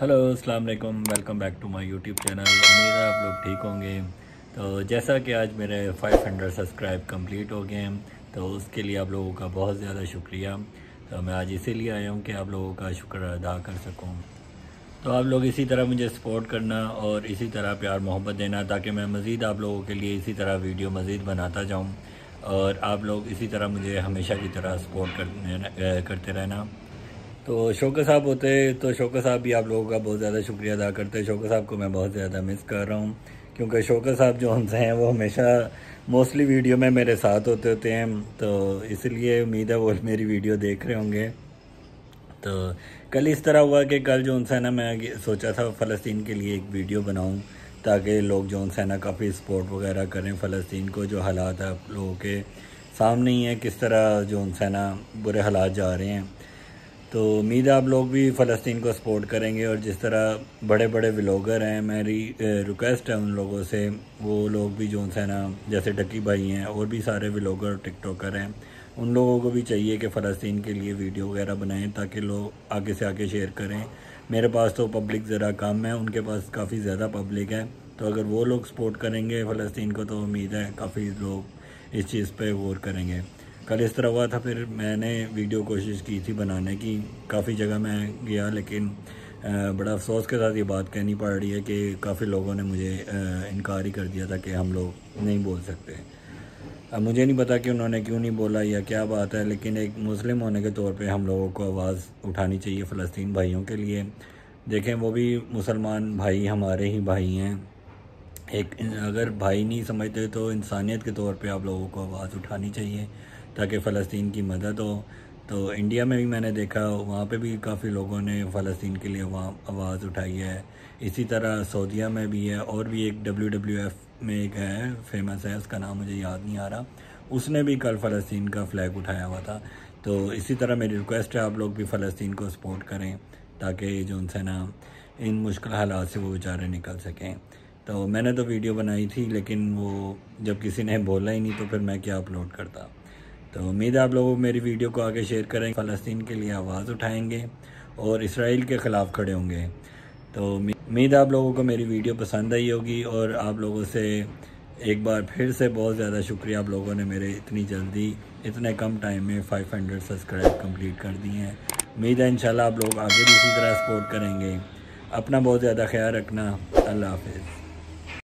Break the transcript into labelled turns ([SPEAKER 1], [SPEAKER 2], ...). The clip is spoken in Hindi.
[SPEAKER 1] हेलो अस्सलाम वालेकुम, welcome back to my YouTube channel. उम्मीद है आप लोग ठीक होंगे। तो जैसा कि आज मेरे 500 सब्सक्राइब कंप्लीट हो गए हैं, तो उसके लिए आप लोगों का बहुत ज़्यादा शुक्रिया। तो मैं आज इसीलिए आया हूँ कि आप लोगों का शुक्र अदा कर सकूँ। तो आप लोग इसी तरह मुझे सपोर्ट करना और इसी तरह प्यार मोहब्बत देना, ताकि मैं मज़ीद आप लोगों के लिए इसी तरह वीडियो मज़ीद बनाता जाऊँ और आप लोग इसी तरह मुझे हमेशा की तरह सपोर्ट करते रहना। तो शौकत साहब होते तो शौकत साहब भी आप लोगों का बहुत ज़्यादा शुक्रिया अदा करते हैं। शौकत साहब को मैं बहुत ज़्यादा मिस कर रहा हूँ, क्योंकि शौकत साहब जो उनसे हैं वो हमेशा मोस्टली वीडियो में मेरे साथ होते हैं। तो इसलिए उम्मीद है वो मेरी वीडियो देख रहे होंगे। तो कल इस तरह हुआ कि कल जो उनसे ना मैं सोचा था फ़लस्तीन के लिए एक वीडियो बनाऊँ, ताकि लोग जो उनसे ना काफ़ी सपोर्ट वगैरह करें फ़लस्तीन को। जो हालात आप लोगों के सामने ही हैं, किस तरह जो उनसे ना बुरे हालात जा रहे हैं। तो उम्मीद है आप लोग भी फ़लस्तीन को सपोर्ट करेंगे। और जिस तरह बड़े बड़े व्लॉगर हैं, मेरी रिक्वेस्ट है उन लोगों से, वो लोग भी जो उनसे ना जैसे डकी भाई हैं और भी सारे व्लॉगर टिकटॉकर हैं, उन लोगों को भी चाहिए कि फ़लस्तीन के लिए वीडियो वगैरह बनाएं, ताकि लोग आगे से आगे शेयर करें। मेरे पास तो पब्लिक ज़रा कम है, उनके पास काफ़ी ज़्यादा पब्लिक है। तो अगर वो लोग सपोर्ट करेंगे फ़लस्तीन को, तो उम्मीद है काफ़ी लोग इस चीज़ पे गौर करेंगे। कल इस तरह हुआ था, फिर मैंने वीडियो कोशिश की थी बनाने की, काफ़ी जगह मैं गया, लेकिन बड़ा अफसोस के साथ ये बात कहनी पड़ रही है कि काफ़ी लोगों ने मुझे इनकार ही कर दिया था कि हम लोग नहीं बोल सकते। अब मुझे नहीं पता कि उन्होंने क्यों नहीं बोला या क्या बात है, लेकिन एक मुस्लिम होने के तौर पे हम लोगों को आवाज़ उठानी चाहिए फ़लस्तीन भाइयों के लिए। देखें, वो भी मुसलमान भाई हमारे ही भाई हैं। एक अगर भाई नहीं समझते तो इंसानियत के तौर पे आप लोगों को आवाज़ उठानी चाहिए, ताकि फ़लस्तीन की मदद हो। तो इंडिया में भी मैंने देखा, वहाँ पे भी काफ़ी लोगों ने फ़लस्तीन के लिए वहाँ आवाज़ उठाई है। इसी तरह सऊदीया में भी है, और भी एक WWF में एक है फेमस है, उसका नाम मुझे याद नहीं आ रहा, उसने भी कल फ़लस्तीन का फ़्लैग उठाया हुआ था। तो इसी तरह मेरी रिक्वेस्ट है आप लोग भी फ़लस्तीन को सपोर्ट करें, ताकि जो उनसे ना इन मुश्किल हालात से वो बेचारे निकल सकें। तो मैंने तो वीडियो बनाई थी, लेकिन वो जब किसी ने बोला ही नहीं, तो फिर मैं क्या अपलोड करता। तो उम्मीद है आप लोग मेरी वीडियो को आगे शेयर करें, फ़लस्तीन के लिए आवाज़ उठाएंगे और इसराइल के ख़िलाफ़ खड़े होंगे। तो उम्मीद है आप लोगों को मेरी वीडियो पसंद आई होगी। और आप लोगों से एक बार फिर से बहुत ज़्यादा शुक्रिया, आप लोगों ने मेरे इतनी जल्दी इतने कम टाइम में 500 सब्सक्राइब कंप्लीट कर दिए हैं। उम्मीद है इंशाल्लाह आप लोग आगे भी इसी तरह सपोर्ट करेंगे। अपना बहुत ज़्यादा ख्याल रखना। अल्लाह हाफ़िज़।